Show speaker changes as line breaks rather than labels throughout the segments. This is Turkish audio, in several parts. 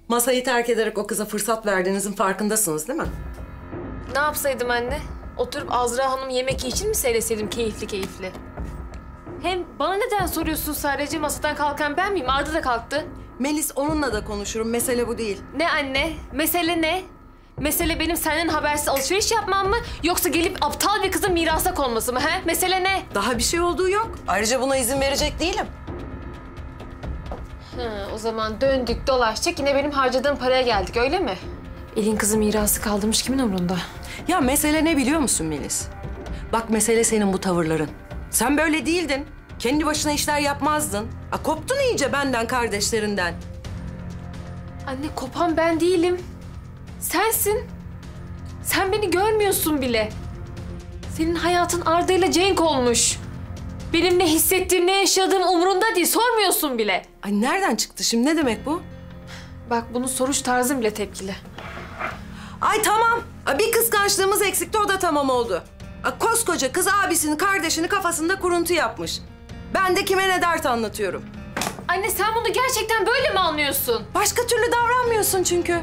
Masayı terk ederek o kıza fırsat verdiğinizin farkındasınız değil mi?
Ne yapsaydım anne? Oturup Azra Hanım yemek için mi seyretseydim keyifli keyifli? Hem bana neden soruyorsun sadece? Masadan kalkan ben miyim? Arda da kalktı.
Melis, onunla da konuşurum. Mesele bu değil.
Ne anne? Mesele ne? Mesele benim senden habersiz alışveriş yapmam mı? Yoksa gelip aptal bir kızın mirasa konması mı? He? Mesele ne?
Daha bir şey olduğu yok. Ayrıca buna izin verecek değilim.
O zaman döndük dolaştık yine benim harcadığım paraya geldik öyle mi? Elin kızı mirası kaldırmış kimin umrunda?
Ya mesele ne biliyor musun Melis? Bak mesele senin bu tavırların. Sen böyle değildin. Kendi başına işler yapmazdın. Koptun iyice benden, kardeşlerinden.
Anne kopan ben değilim. Sensin. Sen beni görmüyorsun bile. Senin hayatın Arda ile Cenk olmuş. Benim ne hissettiğim, ne yaşadığım umurunda değil. Sormuyorsun bile.
Ay nereden çıktı şimdi? Ne demek bu?
Bak bunun soruş tarzım bile tepkili.
Ay tamam. Bir kıskançlığımız eksikti, o da tamam oldu. Koskoca kız abisinin, kardeşini kafasında kuruntu yapmış. Ben de kime ne dert anlatıyorum.
Anne sen bunu gerçekten böyle mi anlıyorsun?
Başka türlü davranmıyorsun çünkü.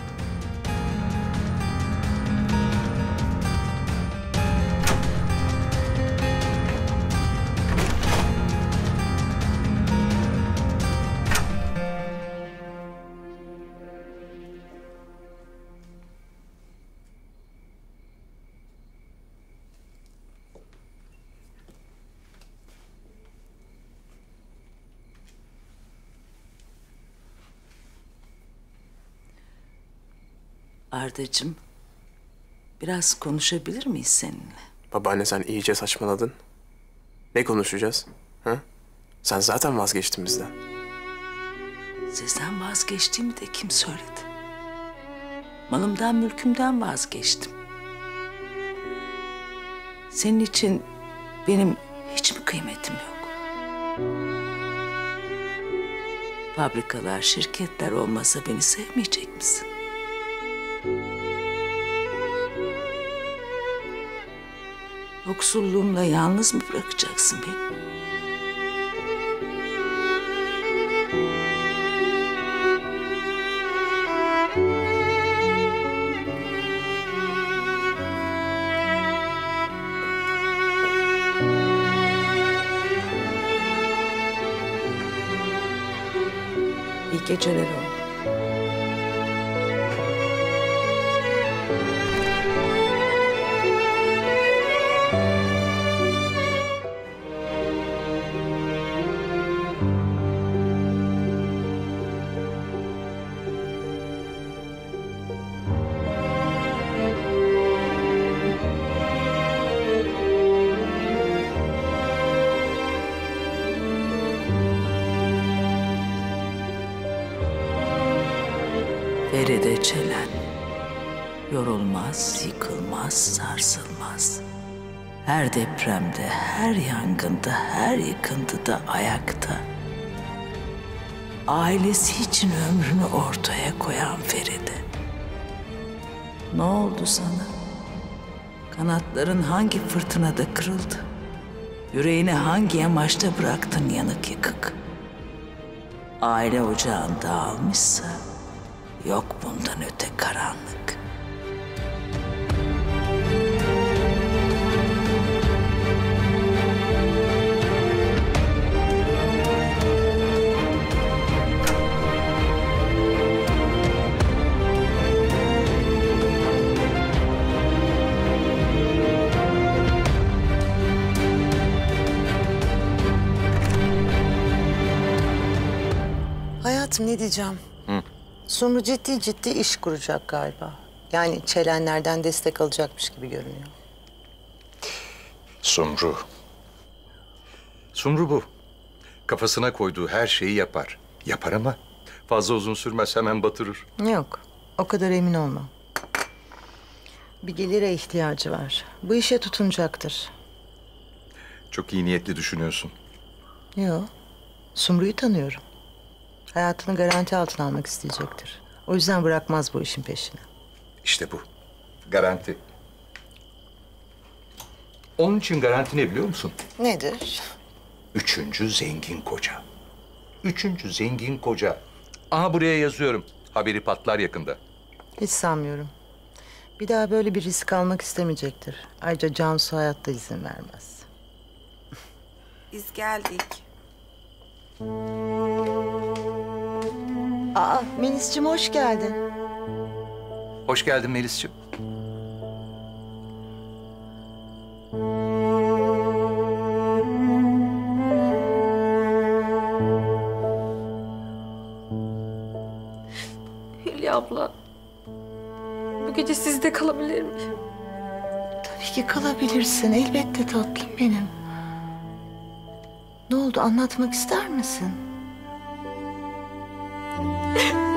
Ardacığım, biraz konuşabilir miyiz seninle?
Babaanne sen iyice saçmaladın. Ne konuşacağız? Ha? Sen zaten vazgeçtin bizden.
Sizden vazgeçtiğimi de kim söyledi? Malımdan, mülkümden vazgeçtim. Senin için benim hiç mi kıymetim yok? Fabrikalar, şirketler olmasa beni sevmeyecek misin? Yoksulluğumla yalnız mı bırakacaksın beni? İyi geceler oğlum. Feride Çelen, yorulmaz, yıkılmaz, sarsılmaz. Her depremde, her yangında, her yıkıntıda ayakta. Ailesi için ömrünü ortaya koyan Feride. Ne oldu sana? Kanatların hangi fırtınada kırıldı? Yüreğini hangi yamaçta bıraktın yanık yıkık? Aile ocağın dağılmışsa yok bundan öte karanlık.
Hayatım ne diyeceğim? Sumru ciddi iş kuracak galiba. Yani Çelenlerden destek alacakmış gibi görünüyor.
Sumru. Sumru bu. Kafasına koyduğu her şeyi yapar. Yapar ama fazla uzun sürmez, hemen batırır.
Yok, o kadar emin olma. Bir gelire ihtiyacı var. Bu işe tutunacaktır.
Çok iyi niyetli düşünüyorsun.
Yok, Sumru'yu tanıyorum. Hayatını garanti altına almak isteyecektir. O yüzden bırakmaz bu işin peşini.
İşte bu. Garanti. Onun için garanti ne biliyor musun?
Nedir?
3. zengin koca. 3. zengin koca. Aha buraya yazıyorum. Haberi patlar yakında.
Hiç sanmıyorum. Bir daha böyle bir risk almak istemeyecektir. Ayrıca Cansu hayatta izin vermez.
Biz geldik.
Aa, Melis'ciğim hoş geldin.
Hoş geldin Melis'ciğim.
Hülya abla. Bu gece sizde kalabilir miyim?
Tabii ki kalabilirsin. Elbette tatlım benim. Ne oldu, anlatmak ister misin?